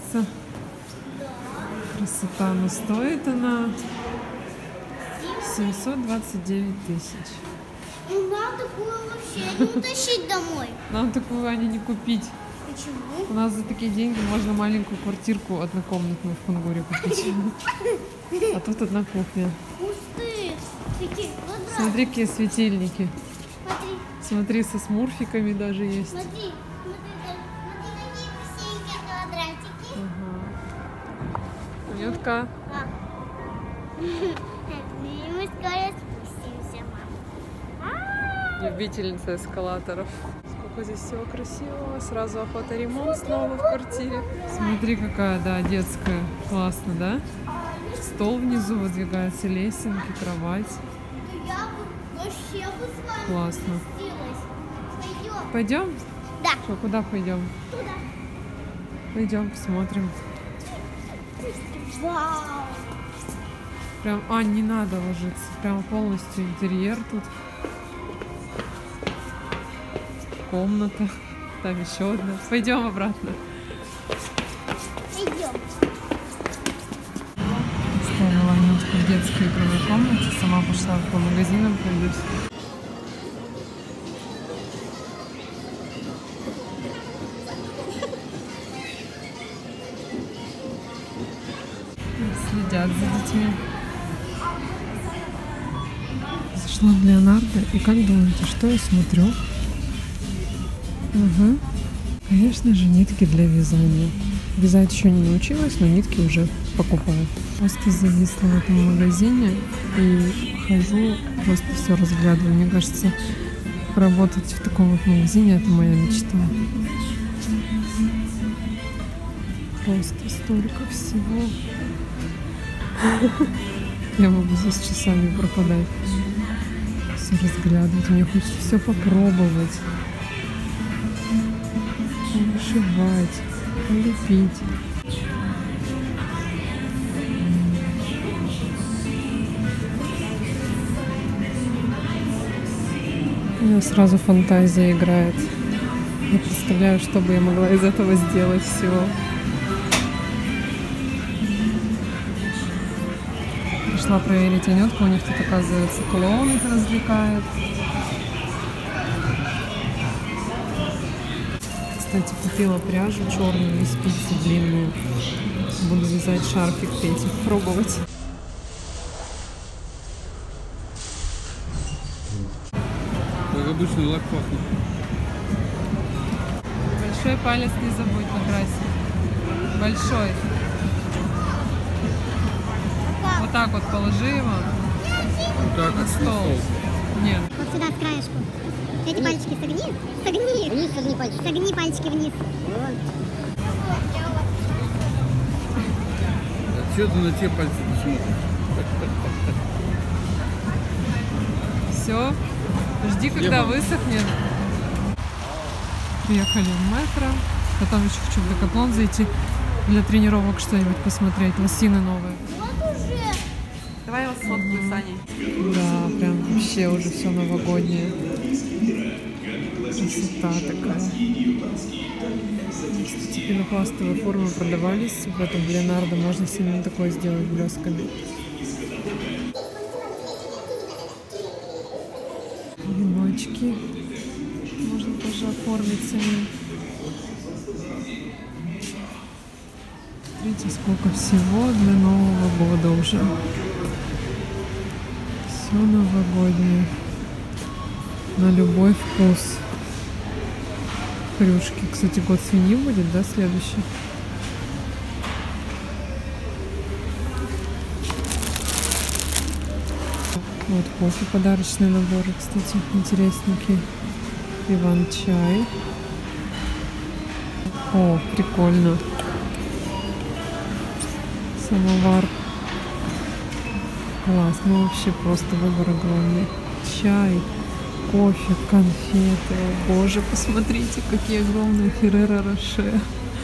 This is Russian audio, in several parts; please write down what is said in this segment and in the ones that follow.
нравится. Красота, но стоит она 729 тысяч. Ну, нам такую вообще не утащить домой. Нам такую, Аня, не купить. Почему? У нас за такие деньги можно маленькую квартирку однокомнатную в Кунгуре купить. А тут одна кухня. Ух ты! Какие квадраты. Смотри, какие светильники. Смотри, Смотри, со смурфиками даже есть. смотри, какие красивенькие квадратики. Анютка. И мы скоро спустимся, мам. Любительница эскалаторов. Сколько здесь всего красивого. Сразу охота-ремонт снова в квартире. Смотри, какая, да, детская. Классно, да? Стол внизу выдвигается, лесенки, кровать. Я бы вообще бы с вами Классно. спустилась. Пойдем? Пойдем? Да. Что, куда пойдем? Туда. Пойдем, посмотрим. Вау! Прям, не надо ложиться. Прям полностью интерьер тут. Комната. Там еще одна. Пойдем обратно. Идем. Оставила Анютку в детской игровой комнате. Сама пошла по магазинам пройдусь. Следят за детьми. Зашла в Леонардо, и как думаете, что я смотрю? Угу. Конечно же, нитки для вязания. Вязать еще не научилась, но нитки уже покупаю. Просто зависла в этом магазине и хожу, просто все разглядываю. Мне кажется, работать в таком вот магазине — это моя мечта. Просто столько всего. Я могу здесь часами пропадать. Все разглядывать. Мне хочется все попробовать. Вышивать, лепить. У меня сразу фантазия играет. Я представляю, что бы я могла из этого сделать всего. Пришла проверить Анютку, у них тут, оказывается, клоун их развлекает. Кстати, купила пряжу черную и спицы длинные. Буду вязать шарфик Пети, пробовать. Как обычный лак пахнет. Большой палец не забудь накрасить. Большой. Вот так вот положи его Вот так на вот стол. Нет. Вот сюда, с краешку. Эти пальчики согни. Согни. Вниз согни пальчики. Согни пальчики вниз. А что ты на те пальцы смотришь? Все. Жди, когда высохнет. Приехали в метро. Потом еще хочу в Декатлон зайти для тренировок что-нибудь посмотреть. Лосины новые. Вот уже. Давай я вас сфоткаю с Аней. Да, прям вообще уже все новогоднее. Красота такая. Кстати, пенопластовые формы продавались. В этом Леонардо можно себе такое сделать блесками. Веночки. Можно тоже оформить самим. Смотрите, сколько всего для Нового года уже. Все новогоднее. На любой вкус. Хрюшки. Кстати, год свиньи будет, да, следующий? Вот кофе, подарочные наборы, кстати, интересненькие. Иван-чай. О, прикольно. Самовар. Классно, вообще просто выбор огромный. Чай, кофе, конфеты. О, боже, посмотрите, какие огромные Ферреро Роше.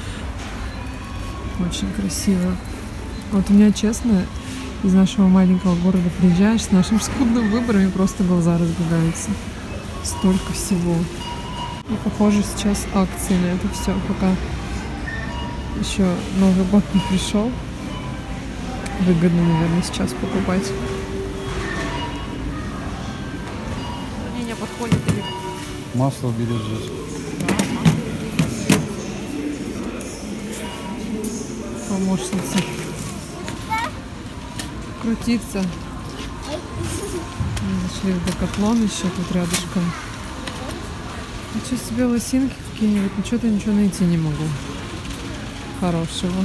Очень красиво. Вот у меня, честно, из нашего маленького города приезжаешь с нашим скудным выбором, и просто глаза разбегаются. Столько всего. И похоже, сейчас акции на это все, пока Еще Новый год не пришел. Выгодно, наверное, сейчас покупать. Не подходит или... Масло бережешь. Помощница. Крутиться. Мы зашли в Декатлон еще тут рядышком. Хочу себе лосинки какие-нибудь, но что-то ничего найти не могу хорошего.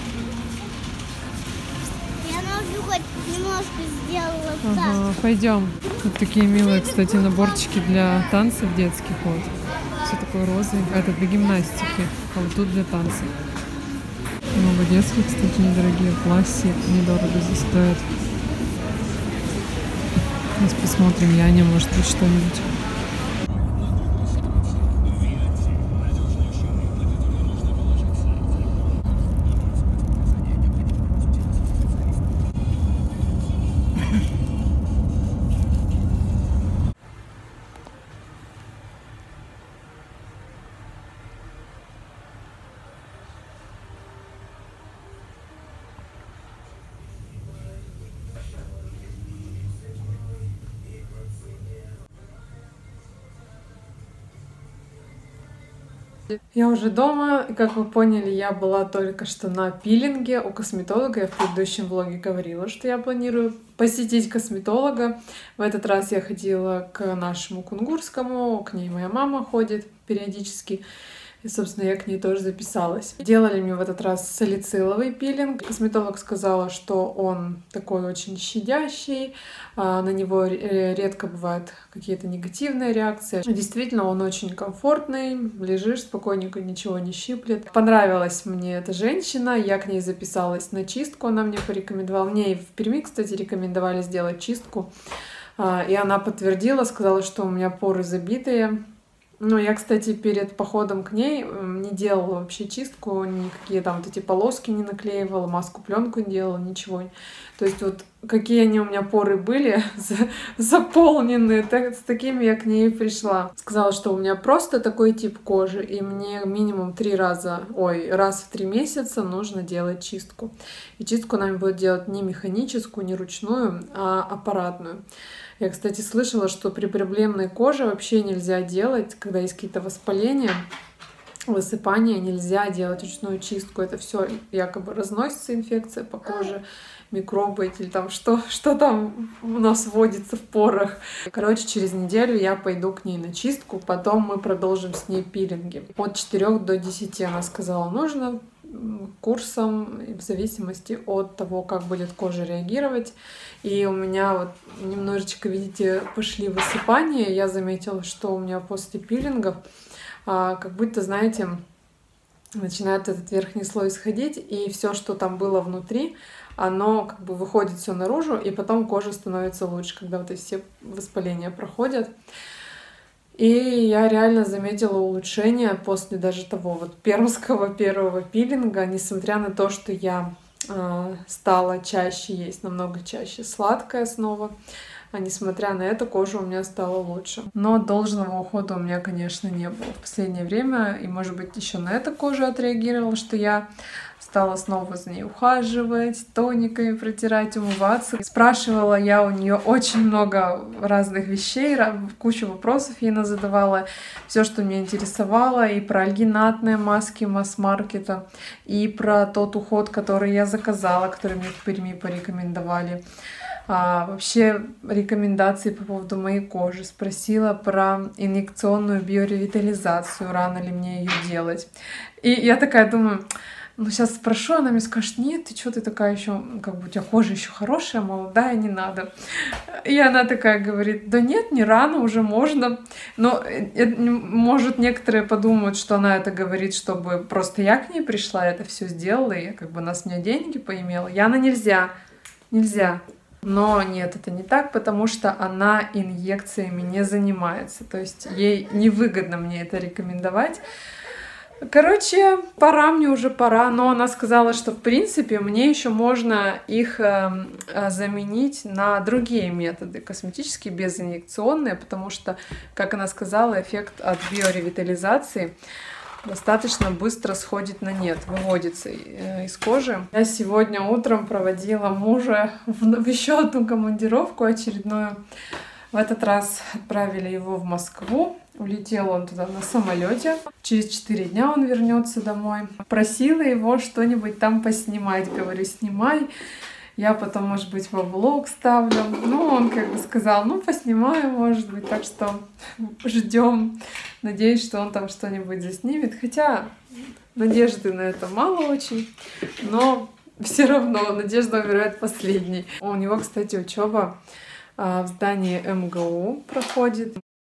Я ножу хоть немножко сделала Ага, пойдем. Тут такие милые, кстати, наборчики для танцев детских. Вот. Все такое розовенькое. Это для гимнастики, а вот тут для танцев. Много детских, кстати, недорогие. В классе недорого здесь стоят. Сейчас посмотрим, Яне, может быть, что-нибудь. Я уже дома, и как вы поняли, я была только что на пилинге у косметолога. Я в предыдущем влоге говорила, что я планирую посетить косметолога. В этот раз я ходила к нашему кунгурскому, к ней моя мама ходит периодически. И, собственно, я к ней тоже записалась. Делали мне в этот раз салициловый пилинг. Косметолог сказала, что он такой очень щадящий, на него редко бывают какие-то негативные реакции. Действительно, он очень комфортный, лежишь спокойненько, ничего не щиплет. Понравилась мне эта женщина, я к ней записалась на чистку, она мне порекомендовала. Мне и в Перми, кстати, рекомендовали сделать чистку. И она подтвердила, сказала, что у меня поры забитые. Ну, я, кстати, перед походом к ней не делала вообще чистку, никакие там вот эти полоски не наклеивала, маску, пленку не делала, ничего. То есть вот какие они у меня поры были заполненные, с такими я к ней пришла. Сказала, что у меня просто такой тип кожи, и мне минимум раз в 3 месяца нужно делать чистку. И чистку нам будет делать не механическую, не ручную, а аппаратную. Я, кстати, слышала, что при проблемной коже вообще нельзя делать, когда есть какие-то воспаления, высыпания, нельзя делать ручную чистку. Это все якобы разносится, инфекция по коже, микробы или там что там у нас водится в порах. Короче, через неделю я пойду к ней на чистку, потом мы продолжим с ней пилинги. От 4 до 10, она сказала, нужно курсом, в зависимости от того, как будет кожа реагировать. И у меня вот немножечко, видите, пошли высыпания. Я заметила, что у меня после пилингов как будто, знаете, начинает этот верхний слой сходить, и все, что там было внутри, оно как бы выходит все наружу, и потом кожа становится лучше, когда вот эти все воспаления проходят. И я реально заметила улучшение после даже того вот пермского первого пилинга, несмотря на то, что я стала чаще есть, намного чаще сладкое снова. А несмотря на это, кожа у меня стала лучше. Но должного ухода у меня, конечно, не было в последнее время. И, может быть, еще на это кожа отреагировала, что я стала снова за ней ухаживать, тониками протирать, умываться. Спрашивала я у нее очень много разных вещей, кучу вопросов ей задавала. Все, что меня интересовало, и про альгинатные маски масс-маркета, и про тот уход, который я заказала, который мне в Перми порекомендовали. Вообще рекомендации по поводу моей кожи. Спросила про инъекционную биоревитализацию, рано ли мне ее делать. И я такая думаю, ну сейчас спрошу, она мне скажет, нет, ты что, ты такая еще, как бы у тебя кожа еще хорошая, молодая, не надо. И она такая говорит, да нет, не рано, уже можно. Но может некоторые подумают, что она это говорит, чтобы просто я к ней пришла, это все сделала, и как бы она с меня деньги поимела. Яна, нельзя. Но нет, это не так, потому что она инъекциями не занимается. То есть ей невыгодно мне это рекомендовать. Короче, мне уже пора. Но она сказала, что в принципе мне еще можно их заменить на другие методы косметические, безинъекционные, потому что, как она сказала, эффект от биоревитализации достаточно быстро сходит на нет, выводится из кожи. Я сегодня утром проводила мужа в еще одну командировку очередную. В этот раз отправили его в Москву. Улетел он туда на самолете. Через 4 дня он вернется домой. Просила его что-нибудь там поснимать. Говорю, снимай. Я потом, может быть, во влог ставлю. Ну, он как бы сказал, ну, поснимаю, может быть. Так что ждем. Надеюсь, что он там что-нибудь заснимет. Хотя надежды на это мало очень. Но все равно надежда умирает последней. У него, кстати, учеба в здании МГУ проходит.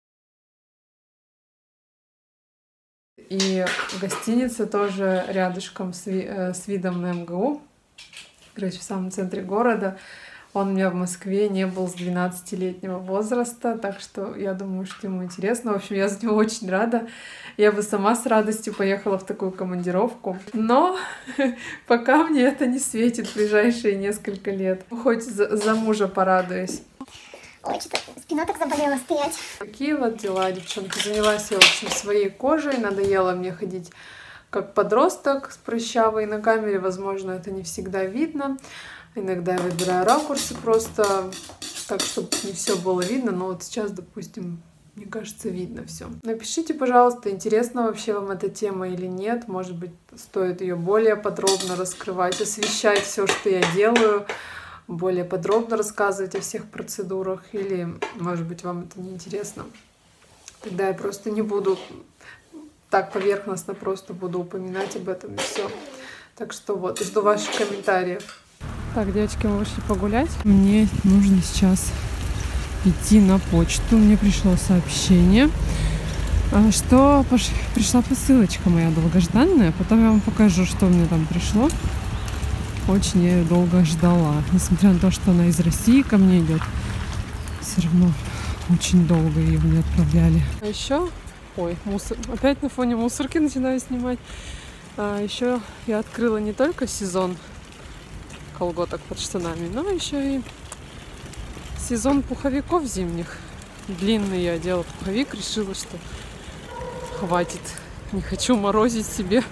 И гостиница тоже рядышком с видом на МГУ. Короче, в самом центре города. Он у меня в Москве не был с 12-летнего возраста, так что я думаю, что ему интересно. В общем, я за него очень рада. Я бы сама с радостью поехала в такую командировку. Но пока мне это не светит в ближайшие несколько лет. Хоть за мужа порадуюсь. Ой, что-то спина так заболела стоять. Такие вот дела, девчонки. Занялась я, в общем, своей кожей. Надоело мне ходить как подросток с прыщавой на камере. Возможно, это не всегда видно. Иногда я выбираю ракурсы просто так, чтобы не все было видно. Но вот сейчас, допустим, мне кажется, видно все. Напишите, пожалуйста, интересна вообще вам эта тема или нет. Может быть, стоит ее более подробно раскрывать, освещать все, что я делаю, более подробно рассказывать о всех процедурах. Или, может быть, вам это не интересно. Тогда я просто не буду так поверхностно, просто буду упоминать об этом и все. Так что вот, жду ваших комментариев. Так, девочки, мы вышли погулять. Мне нужно сейчас идти на почту. Мне пришло сообщение, что пришла посылочка моя долгожданная. Потом я вам покажу, что мне там пришло. Очень я ее долго ждала. Несмотря на то, что она из России ко мне идет, все равно очень долго ее мне отправляли. А еще, ой, мусор. Опять на фоне мусорки начинаю снимать. Еще я открыла не только сезон колготок под штанами, но еще и сезон пуховиков зимних. Длинный я одела пуховик, решила, что хватит. Не хочу морозить себе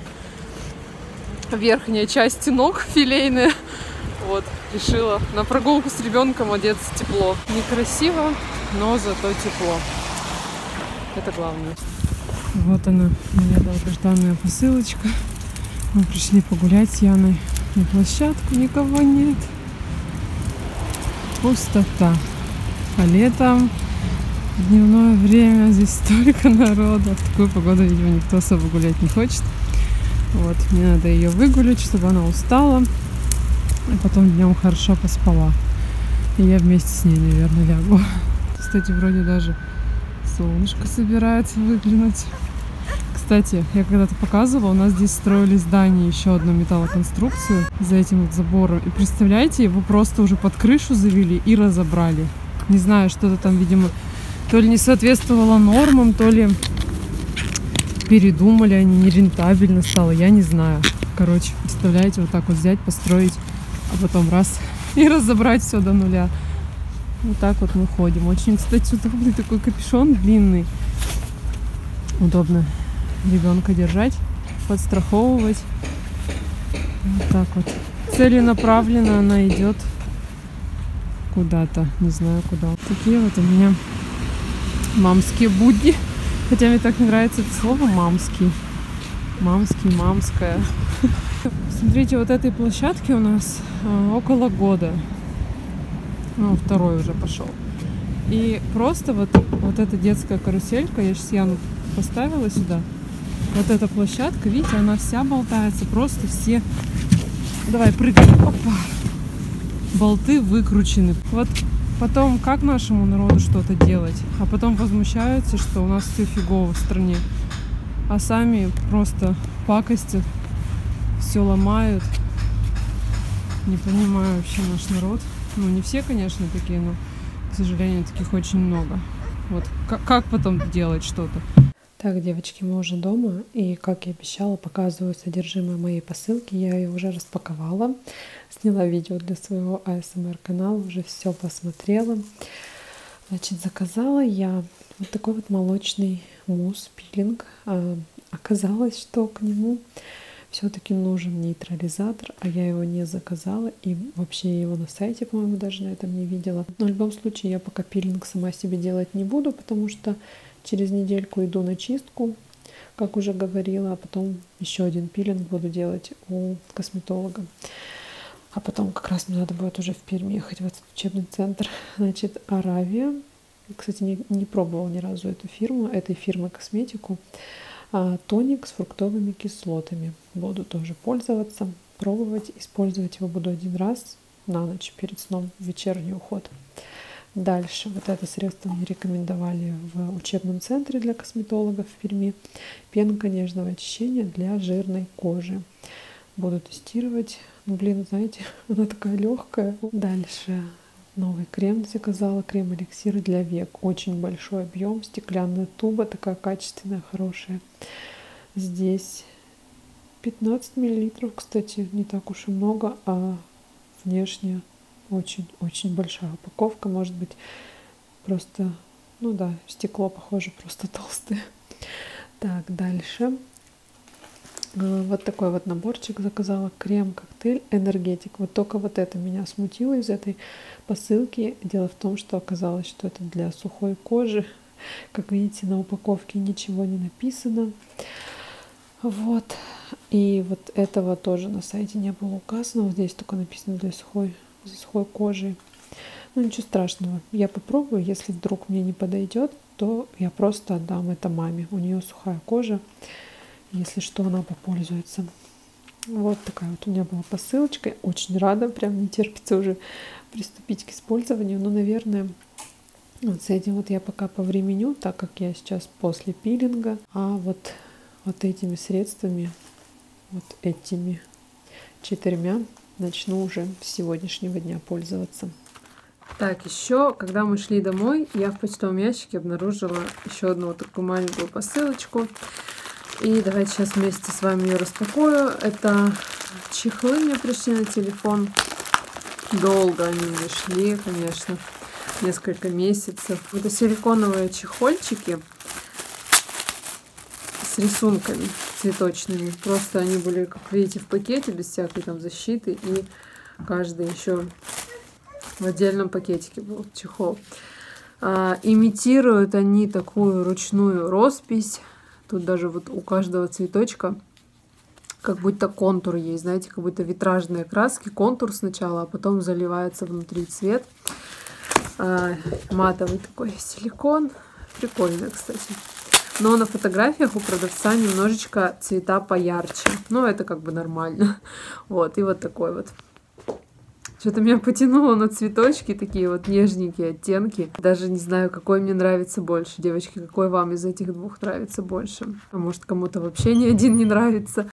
верхняя часть ног филейная. Вот, решила на прогулку с ребенком одеться тепло. Некрасиво, но зато тепло. Это главное. Вот она, моя долгожданная посылочка. Мы пришли погулять с Яной на площадку, никого нет. Пустота. А летом, в дневное время, здесь столько народа. В такую погоду, видимо, никто особо гулять не хочет. Вот, мне надо ее выгулять, чтобы она устала. А потом днем хорошо поспала. И я вместе с ней, наверное, лягу. Кстати, вроде даже солнышко собирается выглянуть. Кстати, я когда-то показывала, у нас здесь строили здание, еще одну металлоконструкцию за этим вот забором. И представляете, его просто уже под крышу завели и разобрали. Не знаю, что-то там, видимо, то ли не соответствовало нормам, то ли передумали, они нерентабельно стало, я не знаю. Короче, представляете, вот так вот взять, построить, а потом раз и разобрать все до нуля. Вот так вот мы ходим. Очень, кстати, удобный такой капюшон длинный. Удобно ребенка держать, подстраховывать. Вот так вот. Целенаправленно она идет куда-то, не знаю куда. Такие вот у меня мамские будни. Хотя мне так не нравится это слово мамский. Мамский, мамская. Смотрите, вот этой площадке у нас около года. Ну, второй уже пошел. И просто вот эта детская каруселька, я сейчас Яну поставила сюда. Вот эта площадка, видите, она вся болтается. Просто все... Давай, прыгай. Опа. Болты выкручены. Вот потом, как нашему народу что-то делать? А потом возмущаются, что у нас все фигово в стране. А сами просто пакостят, все ломают. Не понимаю вообще наш народ. Ну, не все, конечно, такие, но, к сожалению, таких очень много. Вот. Как потом делать что-то? Так, девочки, мы уже дома. И, как я обещала, показываю содержимое моей посылки. Я ее уже распаковала. Сняла видео для своего ASMR-канала. Уже все посмотрела. Значит, заказала я вот такой вот молочный мусс-пилинг Оказалось, что к нему все-таки нужен нейтрализатор, а я его не заказала, и вообще я его на сайте, по-моему, даже на этом не видела. Но в любом случае я пока пилинг сама себе делать не буду, потому что через недельку иду на чистку, как уже говорила, а потом еще один пилинг буду делать у косметолога. А потом как раз мне надо будет уже в Пермь ехать в этот учебный центр. Значит, Аравия. Кстати, не пробовала ни разу эту фирму, этой фирмы косметику. Тоник с фруктовыми кислотами. Буду тоже пользоваться, пробовать. Использовать его буду один раз на ночь перед сном, в вечерний уход. Дальше вот это средство мне рекомендовали в учебном центре для косметологов в Перми. Пенка нежного очищения для жирной кожи. Буду тестировать. Ну, блин, знаете, она такая легкая. Дальше новый крем заказала. Крем-эликсир для век. Очень большой объем. Стеклянная туба. Такая качественная, хорошая. Здесь 15 миллилитров, кстати, не так уж и много. А внешне очень-очень большая упаковка. Может быть, просто, ну да, стекло похоже, просто толстое. Так, дальше. Вот такой вот наборчик заказала. Крем-коктейль энергетик. Вот только вот это меня смутило из этой посылки. Дело в том, что оказалось, что это для сухой кожи. Как видите, на упаковке ничего не написано. Вот. И вот этого тоже на сайте не было указано. Вот здесь только написано для сухой кожи. Ну ничего страшного. Я попробую. Если вдруг мне не подойдет, то я просто отдам это маме. У нее сухая кожа. Если что, она попользуется. Вот такая вот у меня была посылочка. Очень рада, прям не терпится уже приступить к использованию. Но, наверное, вот с этим вот я пока повременю, так как я сейчас после пилинга. А вот этими средствами, вот этими 4 начну уже с сегодняшнего дня пользоваться. Так, еще, когда мы шли домой, я в почтовом ящике обнаружила еще одну вот такую маленькую посылочку. И давайте сейчас вместе с вами ее распакую. Это чехлы мне пришли на телефон. Долго они мне шли, конечно, несколько месяцев. Это силиконовые чехольчики с рисунками цветочными. Просто они были, как видите, в пакете, без всякой там защиты. И каждый еще в отдельном пакетике был чехол. Имитируют они такую ручную роспись. Тут даже вот у каждого цветочка как будто контур есть, знаете, как будто витражные краски. Контур сначала, а потом заливается внутри цвет. Матовый такой силикон. Прикольно, кстати. Но на фотографиях у продавца немножечко цвета поярче. Но это как бы нормально. Вот, и вот такой вот. Что-то меня потянуло на цветочки, такие вот нежненькие оттенки. Даже не знаю, какой мне нравится больше. Девочки, какой вам из этих двух нравится больше? А может, кому-то вообще ни один не нравится?